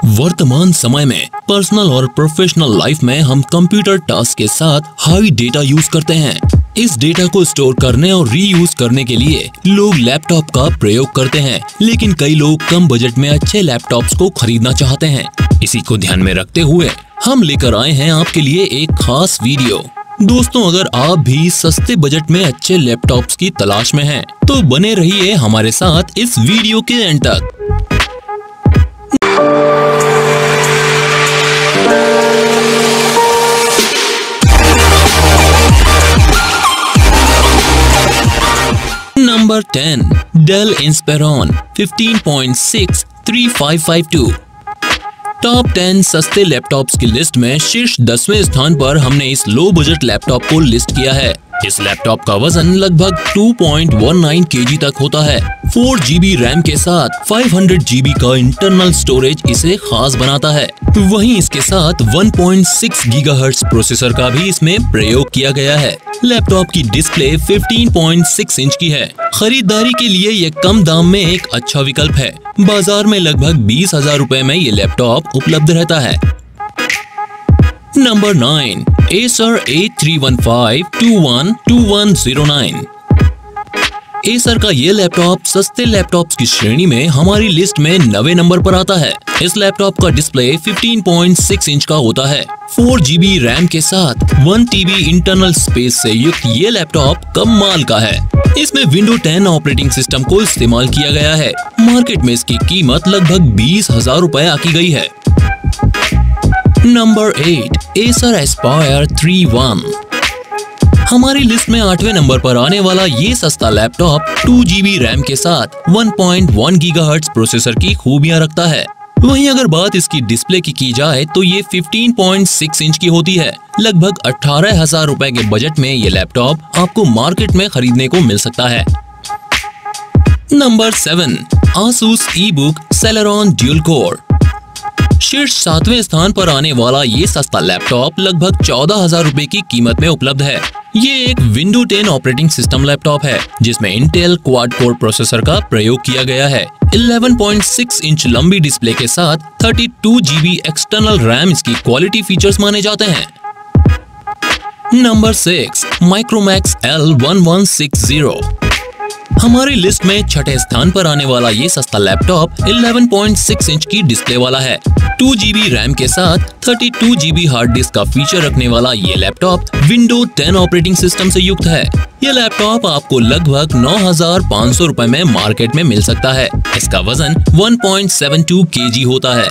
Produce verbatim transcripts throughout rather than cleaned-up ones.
वर्तमान समय में पर्सनल और प्रोफेशनल लाइफ में हम कंप्यूटर टास्क के साथ हाई डेटा यूज करते हैं। इस डेटा को स्टोर करने और रीयूज करने के लिए लोग लैपटॉप का प्रयोग करते हैं, लेकिन कई लोग कम बजट में अच्छे लैपटॉप्स को खरीदना चाहते हैं। इसी को ध्यान में रखते हुए हम लेकर आए हैं आपके लिए एक खास वीडियो। दोस्तों, अगर आप भी सस्ते बजट में अच्छे लैपटॉप्स की तलाश में हैं, तो बने रहिए हमारे साथ इस वीडियो के एंड तक। Number ten, Dell Inspiron fifteen point six three five five two. Top ten सस्ते लैपटॉप्स की लिस्ट में शीर्ष दसवें स्थान पर हमने इस लो बजट लैपटॉप को लिस्ट किया है। इस लैपटॉप का वजन लगभग two point one nine KG तक होता है। फोर जीबी रैम के साथ फाइव हंड्रेड जीबी का इंटरनल स्टोरेज इसे खास बनाता है। वहीं इसके साथ one point six gigahertz processor का भी इसमें प्रयोग किया गया है। लैपटॉप की display fifteen point six inch की है। खरीदारी के लिए ये कम दाम में एक अच्छा विकल्प है। बाजार में लगभग बीस हजार रूपए में ये लैपटॉप उपलब्ध रहता है। Number nine, Acer A three one five two one two one zero nine. Acer का ये लैपटॉप सस्ते लैपटॉप्स की श्रेणी में हमारी लिस्ट में नवे नंबर पर आता है। इस लैपटॉप का display fifteen point six inch का होता है। फोर जीबी रैम के साथ वन टीबी इंटरनल स्पेस से युक्त ये लैपटॉप कमाल का है। इसमें विंडो टेन ऑपरेटिंग सिस्टम को इस्तेमाल किया गया है। मार्केट में इसकी कीमत लगभग बीस हजार रूपए आकी गई है। Number eight, Acer Aspire three one. हमारी लिस्ट में आठवें नंबर पर आने वाला ये सस्ता लैपटॉप टू जीबी रैम के साथ one point one gigahertz processor की खूबियां रखता है। वहीं अगर बात इसकी डिस्प्ले की की जाए तो ये फिफ्टीन पॉइंट सिक्स इंच की होती है। लगभग अठारह हजार रूपए के बजट में ये लैपटॉप आपको मार्केट में खरीदने को मिल सकता है। Number seven, Asus eBook Celeron dual core. शीर्ष सातवें स्थान पर आने वाला ये सस्ता लैपटॉप लगभग चौदह हजार रूपए की कीमत में उपलब्ध है। ये एक window ten operating system laptop है, जिसमें इंटेल क्वाड कोर प्रोसेसर का प्रयोग किया गया है। इलेवन पॉइंट सिक्स इंच लंबी डिस्प्ले के साथ thirty two GB external RAM इसकी क्वालिटी फीचर्स माने जाते हैं। Number six, Micromax L one one six zero. हमारी लिस्ट में छठे स्थान पर आने वाला ये सस्ता laptop eleven point six inch की डिस्प्ले वाला है। टू जीबी रैम के साथ thirty two GB hard disk का फीचर रखने वाला ये laptop window ten operating system से युक्त है। ये लैपटॉप आपको लगभग नौ हजार पाँच सौ रूपए में मार्केट में मिल सकता है। इसका वजन one point seven two KG होता है।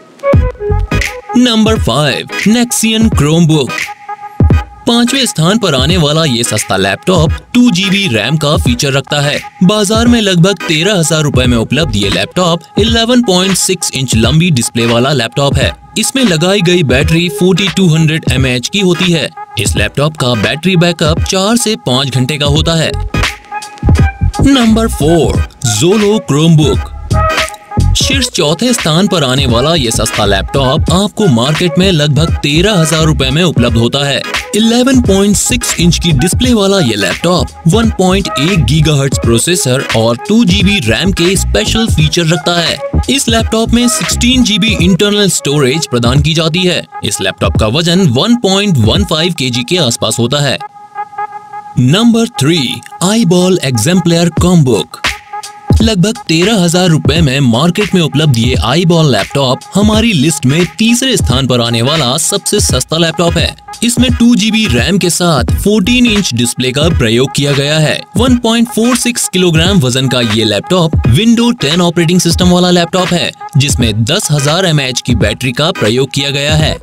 Number five, Nexian Chromebook. पांचवें स्थान पर आने वाला ये सस्ता लैपटॉप टू जीबी रैम का फीचर रखता है। बाजार में लगभग तेरह हजार रूपए में उपलब्ध ये laptop eleven point six inch लंबी डिस्प्ले वाला लैपटॉप है। इसमें लगाई गई battery forty two hundred M A H की होती है। इस लैपटॉप का बैटरी बैकअप चार से पाँच घंटे का होता है। Number four, Xolo Chromebook. शीर्ष चौथे स्थान पर आने वाला ये सस्ता लैपटॉप आपको मार्केट में लगभग तेरह हजार रूपए में उपलब्ध होता है। इलेवन पॉइंट सिक्स इंच की डिस्प्ले वाला ये laptop one point eight gigahertz processor और टू जीबी रैम के स्पेशल फीचर रखता है। इस लैपटॉप में सिक्सटीन जीबी इंटरनल स्टोरेज प्रदान की जाती है। इस लैपटॉप का वजन one point one five KG के आसपास होता है। Number three, iBall Exemplar CompBook. लगभग तेरह हजार रूपए में मार्केट में उपलब्ध ये आईबॉल लैपटॉप हमारी लिस्ट में तीसरे स्थान पर आने वाला सबसे सस्ता लैपटॉप है। इसमें टू जीबी रैम के साथ फोर्टीन इंच डिस्प्ले का प्रयोग किया गया है। One point four six kilogram वजन का ये laptop window ten operating system वाला लैपटॉप है, जिसमें दस हजार एम ए एच की बैटरी का प्रयोग किया गया है।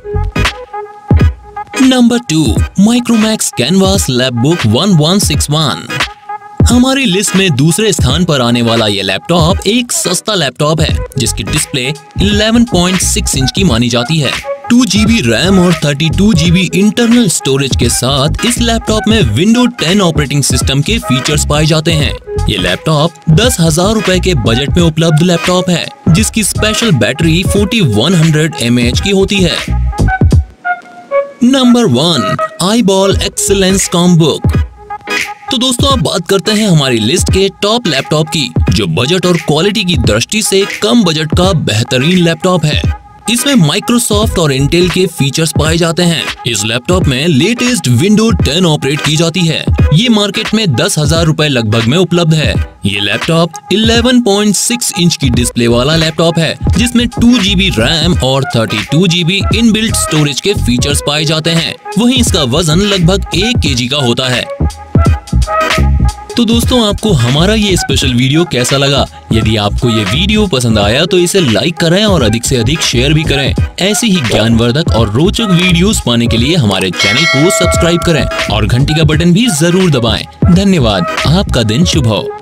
Number two, Micromax Canvas Lapbook one one six one. हमारी लिस्ट में दूसरे स्थान पर आने वाला ये लैपटॉप एक सस्ता लैपटॉप है, जिसकी display eleven point six inch की मानी जाती है। टू जीबी रैम और thirty two GB internal storage के साथ इस लैपटॉप में विंडो टेन ऑपरेटिंग सिस्टम के फीचर्स पाए जाते हैं। ये लैपटॉप दस हजार रूपए के बजट में उपलब्ध लैपटॉप है, जिसकी special battery forty one hundred M A H की होती है। Number one, iBall Excelance CompBook. तो दोस्तों, अब बात करते हैं हमारी लिस्ट के टॉप लैपटॉप की, जो बजट और क्वालिटी की दृष्टि से कम बजट का बेहतरीन लैपटॉप है। इसमें माइक्रोसॉफ्ट और इंटेल के फीचर्स पाए जाते हैं। इस लैपटॉप में लेटेस्ट विंडो टेन ऑपरेट की जाती है। ये मार्केट में दस हजार रुपए लगभग में उपलब्ध है। ये लैपटॉप ग्यारह पॉइंट छह इंच की डिस्प्ले वाला लैपटॉप है, जिसमें टू जी बी रैम और बत्तीस जी बी इनबिल्ट स्टोरेज के फीचर्स पाए जाते हैं। वहीं इसका वजन लगभग एक केजी का होता है। तो दोस्तों, आपको हमारा ये स्पेशल वीडियो कैसा लगा? यदि आपको ये वीडियो पसंद आया तो इसे लाइक करें और अधिक से अधिक शेयर भी करें। ऐसी ही ज्ञानवर्धक और रोचक वीडियोस पाने के लिए हमारे चैनल को सब्सक्राइब करें और घंटी का बटन भी जरूर दबाएं। धन्यवाद। आपका दिन शुभ हो।